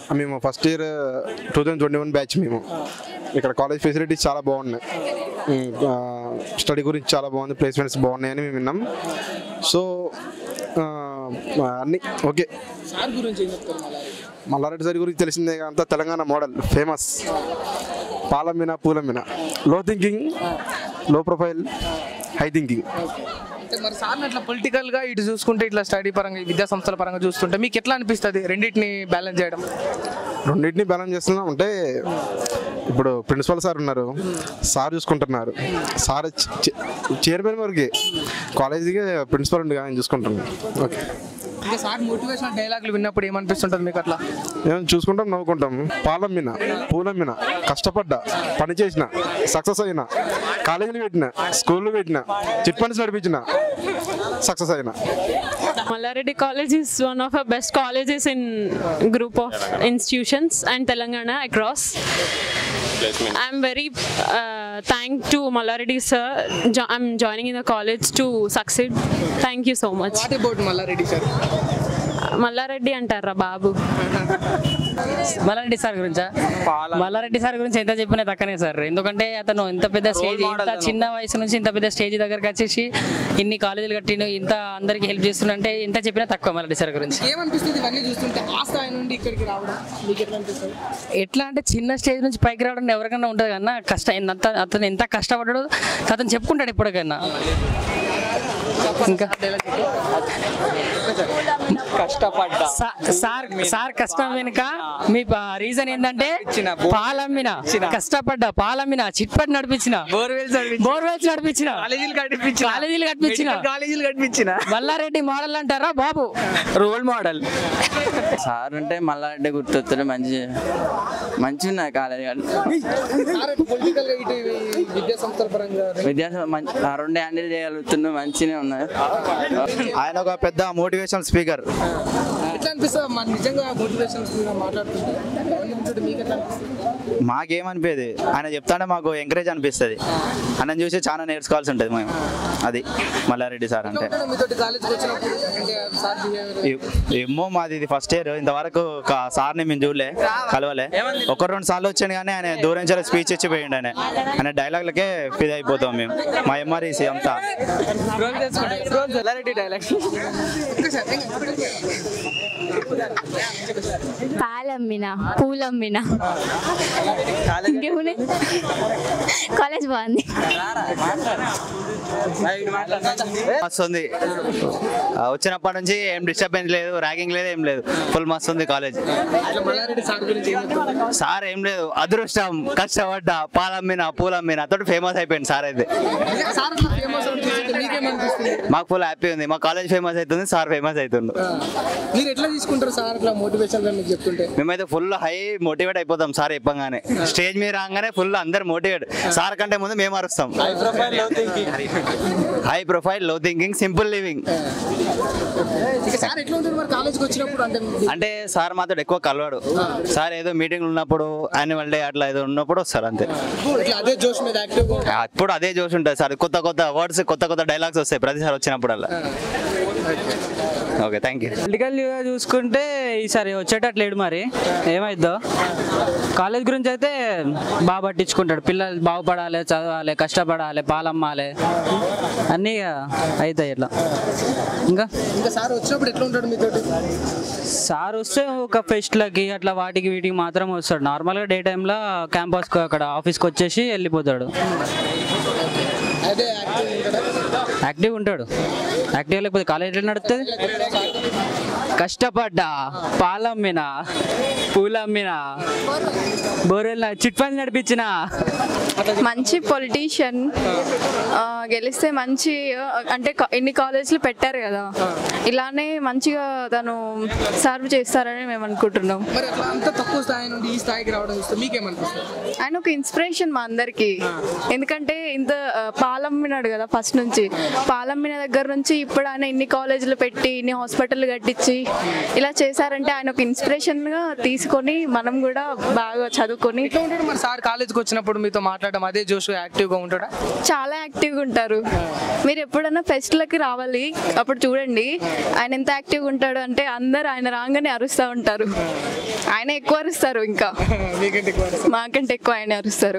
మేము first year 2021 batch. మేము ఇక్కడ కాలేజ్ ఫెసిలిటీస్ చాలా బాగున్నాయి, స్టడీ గురించి చాలా బాగుంది, ప్లేస్మెంట్స్ బాగున్నాయని మేము విన్నాం. సో అన్నీ ఓకే. మల్లారెడ్డి సార్ గురించి తెలిసిందే, అంతా తెలంగాణ మోడల్ ఫేమస్. పాలమ్మిన పూలమ్మిన, low thinking, low profile, high thinking. మరి సార్ అట్లా పొలిటికల్గా ఇటు చూసుకుంటే, ఇట్లా స్టడీ పరంగా విద్యా సంస్థల పరంగా చూస్తుంటే మీకు ఎట్లా అనిపిస్తుంది రెండింటిని బ్యాలెన్స్ చేయడం? రెండింటిని బ్యాలెన్స్ చేస్తున్నాం అంటే, ఇప్పుడు ప్రిన్సిపల్ సార్ ఉన్నారు, సార్ చూసుకుంటున్నారు. సార్ చైర్మన్ వరకు కాలేజీకి ప్రిన్సిపల్ ఉండి ఆయన చూసుకుంటున్నాను. ఓకే. ఇంకా సార్ మోటివేషనల్ డైలాగులు విన్నప్పుడు ఏమనిపిస్తుంటుంది మీకు? అట్లా మేము చూసుకుంటాం, నవ్వుకుంటాం. పాలమ్మిన పూలమ్మిన, కష్టపడ్డా, పని చేసిన, సక్సెస్ అయినా, కాలేజీలు పెట్టిన, స్కూళ్ళు పెట్టిన, చిట్ ఫండ్స్ నడిపించిన, సక్సెస్ అయినా. Mallareddy College is one of our best colleges in group of institutions and Telangana across. I'm very thankful to Mallareddy sir. I'm joining in the college to succeed. Thank you so much. What about Mallareddy sir? Mallareddy అంటారా బాబు? Mallareddy sir గురించా? Mallareddy sir గురించి ఎంత చెప్పినా తక్కనే sir. ఎందుకంటే అతను ఇంత పెద్ద స్టేజ్, ఇంత చిన్న వయసు నుంచి ఇంత పెద్ద స్టేజ్ దగ్గరకు వచ్చేసి ఇన్ని కాలేజీలు కట్టిండు, ఇంత అందరికి హెల్ప్ చేస్తుంటే ఎంత చెప్పినా తక్కువ మల్లారెడ్డి సార్ గురించి. ఏమనిపిస్తుంది ఇవన్నీ చూస్తుంటే, ఆ స్థాయి నుండి ఇక్కడికి రావడం మీకు ఎట్లా అనిపిస్తుంది? ఎట్లా అంటే చిన్న స్టేజ్ నుంచి పైకి రావడం ఎవరికైనా ఉంటుంది కన్నా, అతను ఎంత కష్టపడ్డాడో అతను చెప్పుకుంటాడు ఎప్పటికైనా. ఇంకా కష్టపడ్డా సార్ కష్టం వెనుక మీ రీజన్ ఏంటంటే పాలమ్మిన, కష్టపడ్డా, పాలమ్మిన, చిట్పట్ నడిపించిన, బోర్వెల్స్ నడిపించిన, కాలేజీలు కట్టించిన మల్లారెడ్డి మోడల్ అంటారా బాబు? రోల్ మోడల్ సార్ అంటే మల్లారెడ్డి గుర్తొస్తుంది. మంచి ఉన్నాయి కాలేజీ విద్యా రెండు హ్యాండిల్ చేయగలుగుతున్నా, మంచిగా ఉన్నాయి. ఆయన ఒక పెద్ద మోటివేషనల్ స్పీకర్. మాకేమనిపించదు, ఆయన చెప్తానే మాకు ఎంకరేజ్ అనిపిస్తుంది. ఆయన చూసి చాలా నేర్చుకోవాల్సి ఉంటుంది మేము. అది మల్లారెడ్డి సార్ అంటే. ఏమో మాది ఇది ఫస్ట్ ఇయర్, ఇంతవరకు సార్ని మేము చూడలే, కలవలే. 1-2 సార్లు వచ్చాను కానీ ఆయన దూరం నుంచి స్పీచ్ ఇచ్చి పోయిండు. ఆయన డైలాగ్లకే ఫిదా అయిపోతాం మేము, మా ఎంఆర్ఈసీ అంతా. పాలమ్మిన పూలమ్మిన, కాలేజ్ బాగుంది. వస్తుంది వచ్చినప్పటి నుంచి ఏం డిస్టర్బెన్స్ లేదు, ర్యాగింగ్ లేదు, ఏం లేదు, ఫుల్ మస్తు ఉంది కాలేజ్. సార్ ఏం లేదు, అదృష్టం, కష్టపడ్డా, పాలమ్మిన పూలమ్మిన తోటి ఫేమస్ అయిపోయింది సార్. అయితే మాకు ఫుల్ హ్యాపీ ఉంది, మా కాలేజ్ ఫేమస్ అవుతుంది, సార్ ఫేమస్ అవుతుంది. మేమైతే ఫుల్ హై మోటివేట్ అయిపోతాం సార్ చెప్పగానే. స్టేజ్ మీద రాగానే ఫుల్ అందరు మోటివేట్. సార్ కంటే ముందు మేము అరుస్తాం. High profile, low thinking, simple living. అంటే సార్ మాతో ఎక్కువ కలవాడు. సార్ ఏదో మీటింగ్ ఉన్నప్పుడు, యాన్యువల్ డే అట్లా ఏదో ఉన్నప్పుడు వస్తారు అంతే. అప్పుడు అదే జోష్ ఉంటుంది సార్. కొత్త కొత్త వర్డ్స్, కొత్త కొత్త డైలాగ్స్ వస్తాయి ప్రతిసారి వచ్చినప్పుడల్లా. Okay, thank you. పొలిటికల్గా చూసుకుంటే ఈసారి వచ్చేటట్లేడు, మరి ఏమైద్దో. కాలేజ్ గురించి అయితే బాగా పట్టించుకుంటాడు. పిల్లలు బాగుపడాలి, చదవాలి, కష్టపడాలి, పాలమ్మాలి, అన్నీ అవుతాయి ఇట్లా. ఇంకా సార్ వచ్చినప్పుడు ఎట్లా ఉంటాడు మీతో? సార్ వస్తే ఒక ఫెస్ట్లకి అట్లా వాటికి వీటికి మాత్రం వస్తాడు. నార్మల్గా డే టైంలో క్యాంపస్కి అక్కడ ఆఫీస్కి వచ్చేసి వెళ్ళిపోతాడు. యాక్టివ్ ఉంటాడు. యాక్టివ్ లేకపోతే కాలేజ్ నడుస్తుంది. కష్టపడ్డా, పాలమ్మిన, పూలమ్మిన, బోరెల్లా, చిట్ ఫండ్స్ నడిపించిన, మంచి పొలిటీషియన్. గెలిస్తే మంచి, అంటే ఇన్ని కాలేజీలు పెట్టారు కదా, ఇలానే మంచిగా తను సర్వ్ చేస్తారని మేము అనుకుంటున్నాం. ఆయన ఒక ఇన్స్పిరేషన్ మా అందరికి. ఎందుకంటే ఇంత పాలమ్మినాడు కదా ఫస్ట్ నుంచి, పాలమ్మిన దగ్గర నుంచి ఇప్పుడు ఆయన ఇన్ని కాలేజీలు పెట్టి ఇన్ని హాస్పిటల్ కట్టించి ఇలా చేశారంటే ఆయన ఒక ఇన్స్పిరేషన్గా తీసుకొని మనం కూడా బాగా చదువుకొని. ఎట్లా ఉంటాడు మరి సార్ కాలేజ్కి వచ్చినప్పుడు మీతో మాట్లాడడం అదే జోష్ యాక్టివ్గా ఉంటాడా? చాలా యాక్టివ్గా ఉంటారు. మీరు ఎప్పుడన్నా ఫెస్ట్లకి రావాలి, అప్పుడు చూడండి ఆయన ఎంత యాక్టివ్గా ఉంటాడు అంటే అందరు ఆయన రాగానే అరుస్తూ ఉంటారు. ఆయన ఎక్కువ అరుస్తారు, ఇంకా మాకంటే ఎక్కువ ఆయన అరుస్తారు.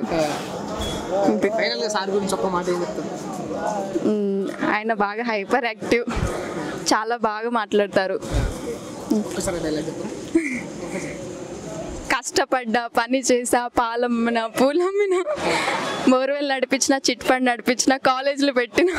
సార్ గురించి ఒక్క మాట ఏం చెప్తారు? ఆయన బాగా హైపర్ యాక్టివ్, చాలా బాగా మాట్లాడతారు. కష్టపడ్డా, పని చేసా, పాలమ్మిన, పూలమ్మిన, బోర్వెల్ నడిపించిన, చిట్ ఫండ్ నడిపించిన, కాలేజీలు పెట్టిన.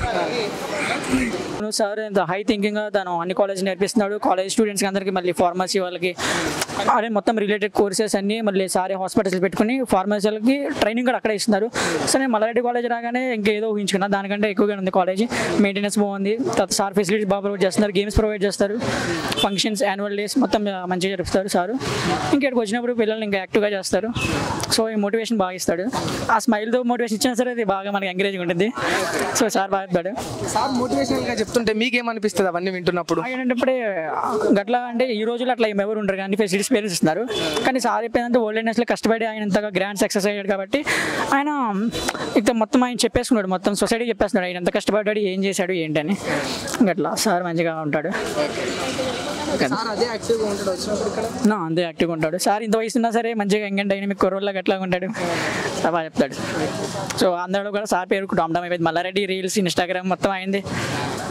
సార్ ఎంత హై థింకింగ్గా తను అన్ని కాలేజ్ నేర్పిస్తున్నాడు. కాలేజ్ స్టూడెంట్స్కి అందరికీ మళ్ళీ ఫార్మసీ వాళ్ళకి అదే మొత్తం రిలేటెడ్ కోర్సెస్ అన్నీ మళ్ళీ సారే హాస్పిటల్స్ పెట్టుకుని ఫార్మసీ వాళ్ళకి ట్రైనింగ్ కూడా అక్కడే ఇస్తున్నారు. సో నేను మల్లారెడ్డి కాలేజ్ రాగానే ఇంకేదో ఊహించుకున్నా, దానికంటే ఎక్కువగా ఉంది కాలేజ్. మెయింటెనెన్స్ బాగుంది, తర్వాత సార్ ఫెసిలిటీస్ బాగా ప్రొవైడ్ చేస్తున్నారు, గేమ్స్ ప్రొవైడ్ చేస్తారు, ఫంక్షన్స్, యాన్యువల్ డేస్ మొత్తం మంచిగా జరుపుతారు సారు. ఇంకెక్కడికి వచ్చినప్పుడు పిల్లల్ని ఇంకా యాక్టివ్గా చేస్తారు. సో ఈ మోటివేషన్ బాగా ఇస్తాడు. ఆ స్మైల్తో మోటివేషన్ ఇచ్చినా సరే అది బాగా మనకి ఎంకరేజింగ్ ఉంటుంది. సో సార్ బాగా చెప్తాడు. సార్ మోటివేషనల్గా చెప్తుంటే మీకేమనిపిస్తుంది అవన్నీ వింటున్నప్పుడు? ఏంటంటే గట్లా అంటే ఈ రోజుల్లో అట్లా ఎవరు ఉండరు కానీ ఫెసిలిటీస్ పేరెంట్స్ ఇస్తున్నారు. కానీ సార్ చెప్పేదంటే ఓల్డ్ ఏజ్లో కష్టపడి ఆయన ఎంతగా గ్రాండ్ సక్సెస్ అయ్యాడు కాబట్టి ఆయన ఇక మొత్తం ఆయన చెప్పేసుకున్నాడు, మొత్తం సొసైటీ చెప్పేస్తున్నాడు ఆయన ఎంత కష్టపడ్డాడు, ఏం చేశాడు ఏంటని. గట్లా సార్ మంచిగా ఉంటాడు. అదే యాక్టివ్గా ఉంటాడు వచ్చినప్పుడు ఇక్కడ? అంతే యాక్టివ్గా ఉంటాడు సార్. ఇంత వయసు ఉన్నా సరే మంచిగా ఎంగేజ్ డైనమిక్ కుర్రోళ్ళకి ఎట్లా ఉంటాడు, బాగా చెప్తాడు. సో అందరూ కూడా సార్ పేరు డామ్ డామ్ అయిపోయింది. మల్లారెడ్డి రీల్స్, ఇన్స్టాగ్రామ్ మొత్తం అయింది.